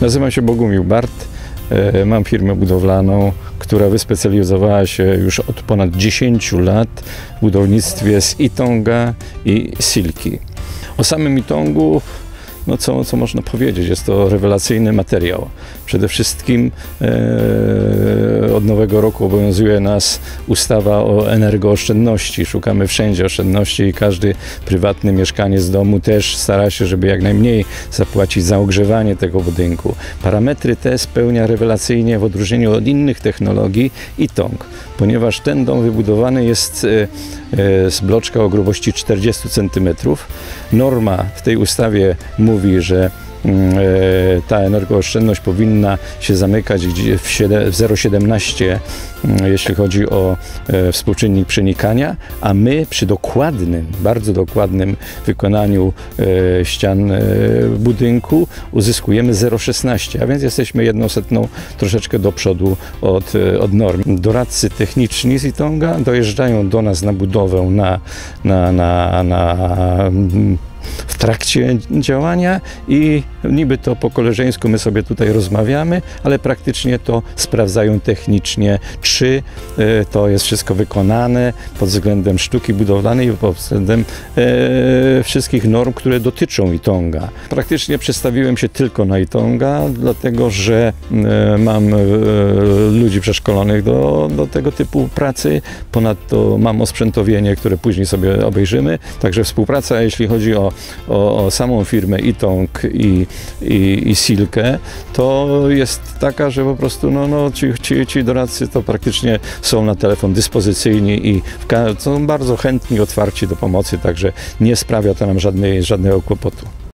Nazywam się Bogumił Bart. Mam firmę budowlaną, która wyspecjalizowała się już od ponad 10 lat w budownictwie z Itonga i Silki. O samym Itongu, no co można powiedzieć, jest to rewelacyjny materiał. Przede wszystkim od nowego roku obowiązuje nas ustawa o energooszczędności. Szukamy wszędzie oszczędności i każdy prywatny mieszkaniec domu też stara się, żeby jak najmniej zapłacić za ogrzewanie tego budynku. Parametry te spełnia rewelacyjnie w odróżnieniu od innych technologii Itong, ponieważ ten dom wybudowany jest z bloczka o grubości 40 cm. Norma w tej ustawie mówi, że ta energooszczędność powinna się zamykać w 0,17, jeśli chodzi o współczynnik przenikania, a my przy dokładnym, bardzo dokładnym wykonaniu ścian budynku uzyskujemy 0,16, a więc jesteśmy 1/100 troszeczkę do przodu od norm. Doradcy techniczni z Itonga dojeżdżają do nas na budowę w trakcie działania i niby to po koleżeńsku my sobie tutaj rozmawiamy, ale praktycznie to sprawdzają technicznie, czy to jest wszystko wykonane pod względem sztuki budowlanej i pod względem wszystkich norm, które dotyczą Itonga. Praktycznie przestawiłem się tylko na Itonga, dlatego że mam ludzi przeszkolonych do tego typu pracy. Ponadto mam osprzętowienie, które później sobie obejrzymy. Także współpraca, jeśli chodzi o samą firmę Itong i Silkę, to jest taka, że po prostu ci doradcy to praktycznie są na telefon dyspozycyjni i są bardzo chętni, otwarci do pomocy, także nie sprawia to nam żadnego kłopotu.